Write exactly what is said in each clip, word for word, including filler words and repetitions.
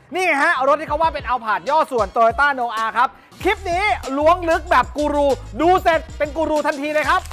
นี่ไงฮะรถที่เขาว่าเป็นอัลพาร์ดย่อส่วน Toyota Noah ครับคลิปนี้ล้วงลึกแบบกูรูดูเสร็จเป็นกูรูทันทีเลยครับ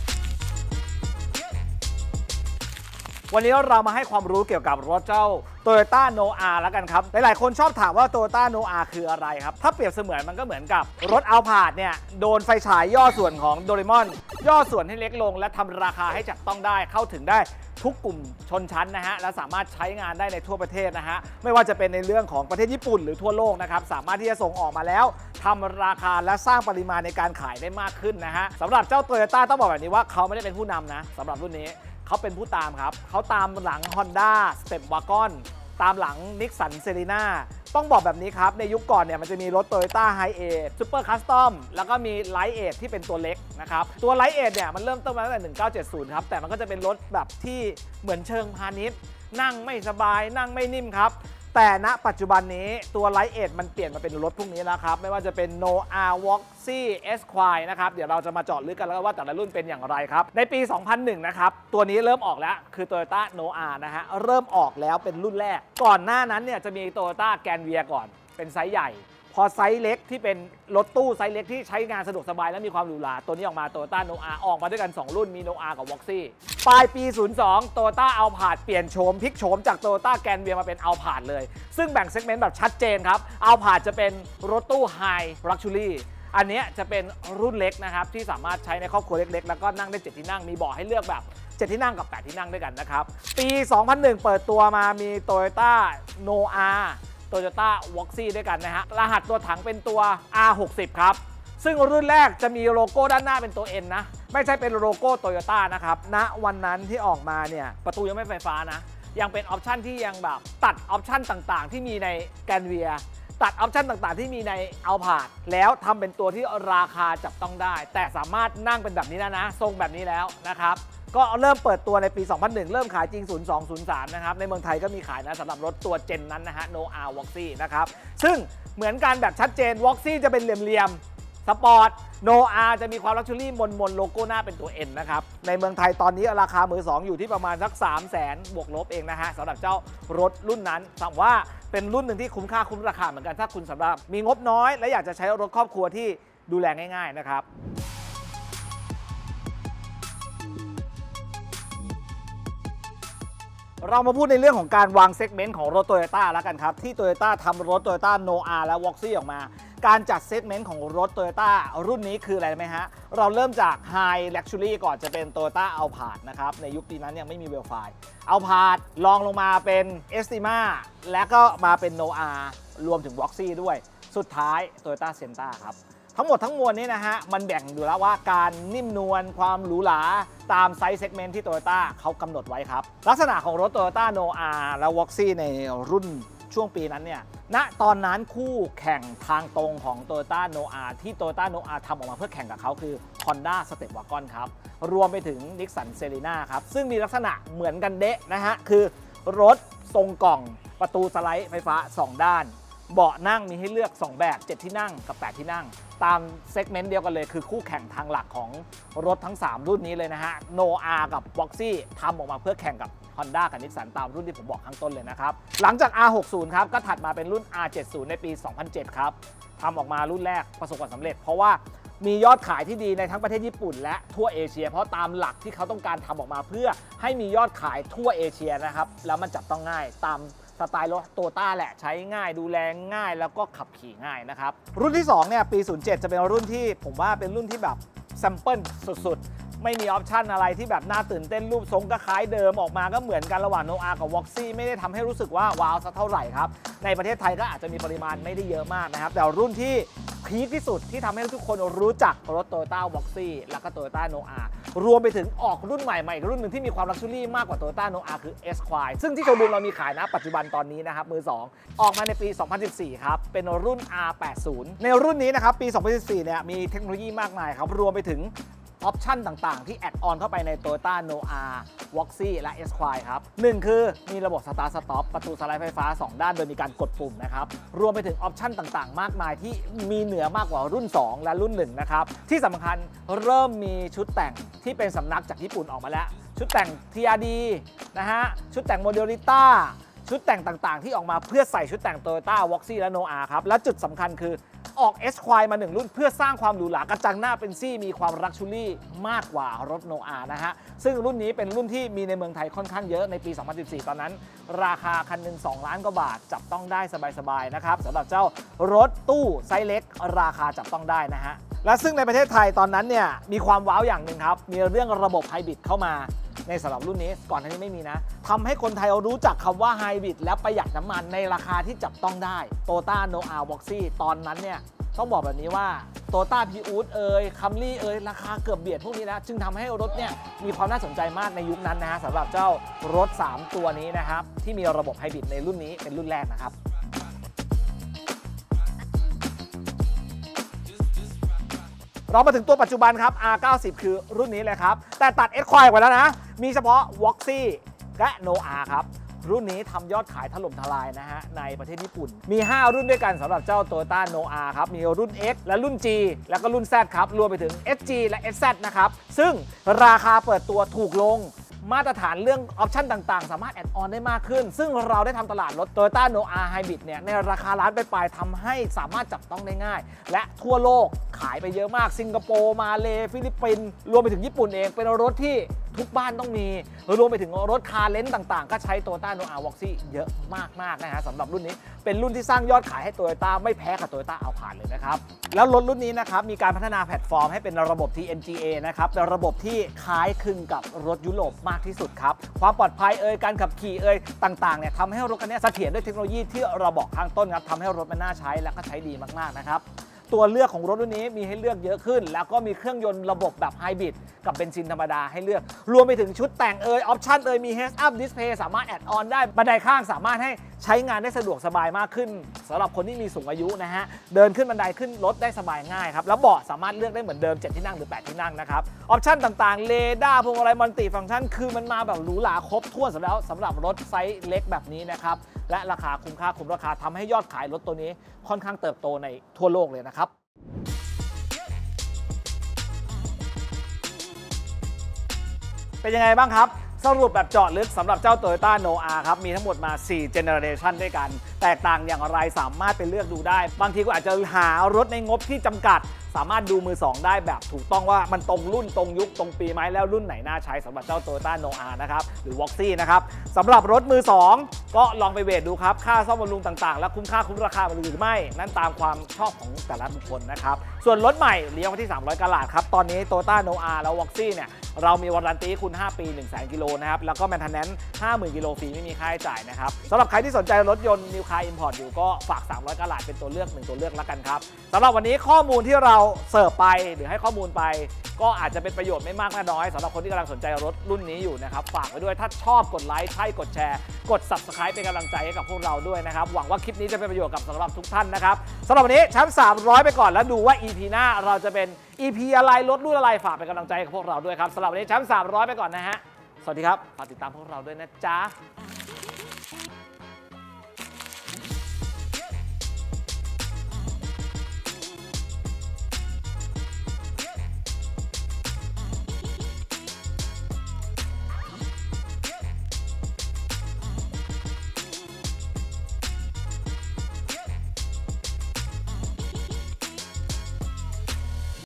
วันนี้เรามาให้ความรู้เกี่ยวกับรถเจ้า Toyota Noah แล้วกันครับหลายๆคนชอบถามว่า Toyota Noah คืออะไรครับถ้าเปรียบเสมือนมันก็เหมือนกับรถอัลพาร์ดเนี่ยโดนไฟฉายย่อส่วนของโดเรมอนย่อส่วนให้เล็กลงและทำราคาให้จับต้องได้เข้าถึงได้ทุกกลุ่มชนชั้นนะฮะและสามารถใช้งานได้ในทั่วประเทศนะฮะไม่ว่าจะเป็นในเรื่องของประเทศญี่ปุ่นหรือทั่วโลกนะครับสามารถที่จะส่งออกมาแล้วทำราคาและสร้างปริมาณในการขายได้มากขึ้นนะฮะสำหรับเจ้า Toyota ต้องบอกแบบนี้ว่าเขาไม่ได้เป็นผู้นำนะสำหรับรุ่นนี้เขาเป็นผู้ตามครับเขาตามหลัง Honda Step Wagon ตามหลัง Nissan Serena ต้องบอกแบบนี้ครับในยุคก่อนเนี่ยมันจะมีรถ Toyota Hi-Ace Super Custom แล้วก็มี Light-Age ที่เป็นตัวเล็กนะครับตัว Light-Age เนี่ยมันเริ่มต้นมาตั้งแต่หนึ่งเก้าเจ็ดศูนย์ครับแต่มันก็จะเป็นรถแบบที่เหมือนเชิงพาณิชย์นั่งไม่สบายนั่งไม่นิ่มครับแต่ณปัจจุบันนี้ตัว Light-Age มันเปลี่ยนมาเป็นรถพวกนี้แล้วครับไม่ว่าจะเป็น Noah Voxy Esquire นะครับเดี๋ยวเราจะมาเจาะลึกกันแล้วว่าแต่ละรุ่นเป็นอย่างไรครับในปี สองพันหนึ่ง นะครับตัวนี้เริ่มออกแล้วคือ Toyota Noah นะฮะเริ่มออกแล้วเป็นรุ่นแรกก่อนหน้านั้นเนี่ยจะมี Toyota Grandvia ก่อนเป็นไซส์ใหญ่พอไซส์เล็กที่เป็นรถตู้ไซส์เล็กที่ใช้งานสะดวกสบายและมีความหรูหราตัวนี้ออกมา Toyota Noah ออกมาด้วยกันสองรุ่นมี Noah กับ Voxy ปลายปี ศูนย์สอง Toyota Alphard เปลี่ยนโฉมพลิกโฉมจาก Toyota Grandvia มาเป็น Alphard เลยซึ่งแบ่งเซกเมนต์แบบชัดเจนครับ Alphard จะเป็นรถตู้ High Luxury อันนี้จะเป็นรุ่นเล็กนะครับที่สามารถใช้ในครอบครัวเล็กๆแล้วก็นั่งได้เจ็ดที่นั่งมีเบาะให้เลือกแบบเจ็ดที่นั่งกับแปดที่นั่งด้วยกันนะครับปี สองพันหนึ่ง เปิดตัวมามี Toyota Noah Toyota Voxy ด้วยกันนะฮะรหัสตัวถังเป็นตัว อาร์ หกสิบ ครับซึ่งรุ่นแรกจะมีโลโก้ด้านหน้าเป็นตัว N นะไม่ใช่เป็นโลโก้ Toyota นะครับณวันนั้นที่ออกมาเนี่ยประตูยังไม่ไฟฟ้านะยังเป็นออปชันที่ยังแบบตัดออปชันต่างๆที่มีใน Grandvia ตัดออปชันต่างๆที่มีใน Alphard แล้วทำเป็นตัวที่ราคาจับต้องได้แต่สามารถนั่งเป็นแบบนี้แล้วนะทรงแบบนี้แล้วนะครับก็เริ่มเปิดตัวในปี สองพันหนึ่ง เริ่มขายจริง ศูนย์สอง ศูนย์สาม นะครับในเมืองไทยก็มีขายนะสำหรับรถตัวเจนนั้นนะฮะ Noah Voxy นะครับซึ่งเหมือนกันแบบชัดเจน Voxy จะเป็นเหลี่ยมๆสปอร์ต Noah จะมีความลักชัวรี่มนๆโลโก้หน้าเป็นตัว N นะครับในเมืองไทยตอนนี้ราคามือสองอยู่ที่ประมาณสัก สามแสน บวกลบเองนะฮะสำหรับเจ้ารถรุ่นนั้นถามว่าเป็นรุ่นหนึ่งที่คุ้มค่าคุ้มราคาเหมือนกันถ้าคุณสำหรับมีงบน้อยและอยากจะใช้รถครอบครัวที่ดูแลง่ายๆนะครับเรามาพูดในเรื่องของการวางเซกเมนต์ของรถ Toyota แล้วกันครับที่ Toyota ทำรถ Toyota Noah และ Voxy ออกมาการจัดเซกเมนต์ของรถ Toyota รุ่นนี้คืออะไรไหมฮะเราเริ่มจาก High Luxury ก่อนจะเป็น Toyota Alphard นะครับในยุคปีนั้นยังไม่มี Velfire Alphard ลองลงมาเป็น Estima และก็มาเป็น Noah รวมถึง Voxy ด้วยสุดท้าย Toyota Sienna ครับทั้งหมดทั้งมวลนี้นะฮะมันแบ่งอยู่แล้วว่าการนิ่มนวลความหรูหราตามไซส์เซกเมนต์ที่ Toyota เขากำหนดไว้ครับลักษณะของรถ Toyota Noah และ Voxy ในรุ่นช่วงปีนั้นเนี่ยณตอนนั้นคู่แข่งทางตรงของ Toyota Noah ที่ Toyota Noah ทำออกมาเพื่อแข่งกับเขาคือ Honda Step Wagon ครับรวมไปถึง Nissan Serena ครับซึ่งมีลักษณะเหมือนกันเดะนะฮะคือรถทรงกล่องประตูสไลด์ไฟฟ้าสองด้านเบาะนั่งมีให้เลือกสองแบบเจ็ดที่นั่งกับแปดที่นั่งตามเซกเมนต์เดียวกันเลยคือคู่แข่งทางหลักของรถทั้งสามรุ่นนี้เลยนะฮะ Noah กับ Voxy ทำออกมาเพื่อแข่งกับ Honda กับ Nissan ตามรุ่นที่ผมบอกข้างต้นเลยนะครับหลังจาก อาร์ หกสิบ ครับก็ถัดมาเป็นรุ่น อาร์ เจ็ดสิบ ในปี สองพันเจ็ด ครับทำออกมารุ่นแรกประสบความสำเร็จเพราะว่ามียอดขายที่ดีในทั้งประเทศญี่ปุ่นและทั่วเอเชียเพราะตามหลักที่เขาต้องการทำออกมาเพื่อให้มียอดขายทั่วเอเชียนะครับแล้วมันจับต้องง่ายตามสไตล์รถโตต้าแหละใช้ง่ายดูแลง่ายแล้วก็ขับขี่ง่ายนะครับรุ่นที่สองเนี่ยปี ศูนย์เจ็ด จะเป็นรุ่นที่ผมว่าเป็นรุ่นที่แบบแซมเปิลสุดๆไม่มีออปชันอะไรที่แบบน่าตื่นเต้นรูปทรงก็คล้ายเดิมออกมาก็เหมือนกันระหว่าง Noah กับ Voxy ไม่ได้ทำให้รู้สึกว่าว้าวสักเท่าไหร่ครับในประเทศไทยก็อาจจะมีปริมาณไม่ได้เยอะมากนะครับแต่รุ่นที่พีคที่สุดที่ทำให้ทุกคนรู้จักรถ Toyota Voxy แล้วก็ Toyota Noah รวมไปถึงออกรุ่นใหม่มาอีกรุ่นหนึ่งที่มีความลักชัวรี่มากกว่า Toyota Noah คือ Esquire ซึ่งที่โชว์รูมเรามีขายนะปัจจุบันตอนนี้นะครับมือสองออกมาในปี สองพันสิบสี่ ครับเป็นรุ่น อาร์ แปดสิบ ในรุ่นนี้นะครับปี สองพันสิบสี่ เนี่ยมีเทคโนโลยีมากมายครับรวมไปถึงออปชันต่างๆที่แอดออนเข้าไปใน Toyota Noah Voxy และ Esquire ครับหนึ่งคือมีระบบ Start Stop ประตูสไลด์ไฟฟ้าสองด้านโดยมีการกดปุ่มนะครับรวมไปถึงออปชันต่างๆมากมายที่มีเหนือมากกว่ารุ่นสองและรุ่นหนึ่งนะครับที่สำคัญเริ่มมีชุดแต่งที่เป็นสำนักจากญี่ปุ่นออกมาแล้วชุดแต่ง ที อาร์ ดี นะฮะชุดแต่ง Modelita ชุดแต่งต่างๆที่ออกมาเพื่อใส่ชุดแต่ง Toyota Voxy และ โน อาห์ ครับและจุดสำคัญคือออก S Quai มาหนึ่งรุ่นเพื่อสร้างความหรูหรากระจังหน้าเป็นซี่มีความลักชัวรี่มากกว่ารถ โน อาห์ นะฮะซึ่งรุ่นนี้เป็นรุ่นที่มีในเมืองไทยค่อนข้างเยอะในปี สองพันสิบสี่ ตอนนั้นราคาคันหนึ่งสองล้านกว่าบาทจับต้องได้สบายๆนะครับสำหรับเจ้ารถตู้ไซส์เล็กราคาจับต้องได้นะฮะและซึ่งในประเทศไทยตอนนั้นเนี่ยมีความว้าวอย่างหนึ่งครับมีเรื่องระบบไฮบริดเข้ามาในสำหรับรุ่นนี้ก่อนหน้านี้ไม่มีนะทำให้คนไทยรู้จักคำว่าไฮบริดและประหยัดน้ำมันในราคาที่จับต้องได้ Toyota โน อาห์ Voxy ตอนนั้นเนี่ยต้องบอกแบบนี้ว่า Toyota Prius เอ่ย Camry เอ่ยราคาเกือบเบียดพวกนี้นะจึงทำให้รถเนี่ยมีความน่าสนใจมากในยุคนั้นนะฮะสำหรับเจ้ารถสามตัวนี้นะครับที่มีระบบไฮบริดในรุ่นนี้เป็นรุ่นแรกนะครับเรามาถึงตัวปัจจุบันครับ อาร์ เก้าสิบ คือรุ่นนี้เลยครับแต่ตัด S Quai ไว้แล้วนะมีเฉพาะ Voxy และ โน อาห์ ครับรุ่นนี้ทำยอดขายถล่มทลายนะฮะในประเทศญี่ปุ่นมีห้ารุ่นด้วยกันสำหรับเจ้า Toyota โน อาห์ ครับมีรุ่น X และรุ่น G แล้วก็รุ่น Z ครับรวมไปถึง เอส จี และ เอส แซด นะครับซึ่งราคาเปิดตัวถูกลงมาตรฐานเรื่องออปชั่นต่างๆสามารถแอดออนได้มากขึ้นซึ่งเราได้ทำตลาดรถ Toyota โน อาห์ Hybrid เนี่ยในราคาล้านปลายๆทำให้สามารถจับต้องได้ง่ายและทั่วโลกขายไปเยอะมากสิงคโปร์มาเลฟิลิปปินส์รวมไปถึงญี่ปุ่นเองเป็นรถที่ทุกบ้านต้องมีรวมไปถึงรถคาร์เลนส์ต่างๆก็ใช้ Toyota โน อาห์ Voxy เยอะมากๆนะฮะสำหรับรุ่นนี้เป็นรุ่นที่สร้างยอดขายให้ Toyota ไม่แพ้กับ Toyota เอาผ่านเลยนะครับแล้วรถรุ่นนี้นะครับมีการพัฒนาแพลตฟอร์มให้เป็นระบบ ที เอ็น จี เอ นะครับเป็นระบบที่คล้ายคลึงกับรถยุโรปมากที่สุดครับความปลอดภัยเอ่ยการขับขี่เอ่ยต่างๆเนี่ยทำให้รถคันนี้เสถียรด้วยเทคโนโลยีที่เราบอกข้างต้นครับทำให้รถมันน่าใช้และก็ใช้ดีมากๆนะครับตัวเลือกของรถรุ่นนี้มีให้เลือกเยอะขึ้นแล้วก็มีเครื่องยนต์ระบบแบบไฮบริดกับเบนซินธรรมดาให้เลือกรวมไปถึงชุดแต่งเอ่ยออปชั่นเอ่ยมี Heads Up Display สามารถแอดออนได้บันไดข้างสามารถให้ใช้งานได้สะดวกสบายมากขึ้นสำหรับคนที่มีสูงอายุนะฮะเดินขึ้นบันไดขึ้นรถได้สบายง่ายครับแล้วเบาะสามารถเลือกได้เหมือนเดิมเจ็ดที่นั่งหรือแปดที่นั่งนะครับออปชั่นต่างๆเรดาร์พวงมาลัยมัลติฟังก์ชันคือมันมาแบบหรูหราครบถ้วนสำหรับสำหรับรถไซส์เล็กแบบนี้นะครับและราคาคุ้มค่าคุ้มราคาทำให้ยอดขายรถตัวนี้ค่อนข้างเติบโตในทั่วโลกเลยนะครับเป็นยังไงบ้างครับสรุปแบบเจาะลึกสำหรับเจ้า Toyota โน อาห์ ครับมีทั้งหมดมาสี่เจเนอเรชันด้วยกันแตกต่างอย่างไรสามารถไปเลือกดูได้บางทีก็อาจจะหารถในงบที่จำกัดสามารถดูมือสองได้แบบถูกต้องว่ามันตรงรุ่นตรงยุคตรงปีไหมแล้วรุ่นไหนน่าใช้สำหรับเจ้า Toyota โน อาห์ นะครับหรือ Voxy นะครับสำหรับรถมือสองก็ลองไปเวทดูครับค่าซ่อมบำรุงต่างๆและคุ้มค่าคุ้มราคาหรือไม่นั่นตามความชอบของแต่ละบุคคลนะครับส่วนรถใหม่เลี้ยงไว้ที่สามร้อยกะรัตครับตอนนี้ Toyota โน อาห์ แล้ว Voxy เนี่ยเรามีวารันตีคุณห้าปี หนึ่งแสน กิโลนะครับแล้วก็ Maintenance ห้าหมื่น กิโลฟรีไม่มีค่าใช้จ่ายนะครับสำหรับใครที่สนใจรถยนต์ New Car Import อยู่ก็ฝากสามร้อยกะรัตเป็นตัวเลือกหนึ่งตัวเลือกแล้วกันครับสำหรับวันนี้ข้อมูลที่เราเสิร์ฟไปหรือให้ข้อมูลไปก็อาจจะเป็นประโยชน์ไม่มากก็น้อยสำหรับคนที่กำลังสนใจรถรุ่นนี้อยู่นะครับฝากไว้ด้วยถ้าชอบกดไลค์ใช่กดแชร์กด Subscribe เป็นกำลังใจให้กับพวกเราด้วยนะครับหวังว่าคลิปนี้จะเป็นประโยชน์กับสำหรับทุกท่านนะครับสำหรับวันนี้แชมป์สามร้อยไปก่อนแล้วดูว่า อี พี หน้าเราจะเป็น อี พี อะไรรถรุ่นอะไรฝากเป็นกำลังใจกับพวกเราด้วยครับสำหรับวันนี้แชมป์สามร้อยไปก่อนนะฮะสวัสดีครับฝากติดตามพวกเราด้วยนะจ๊ะ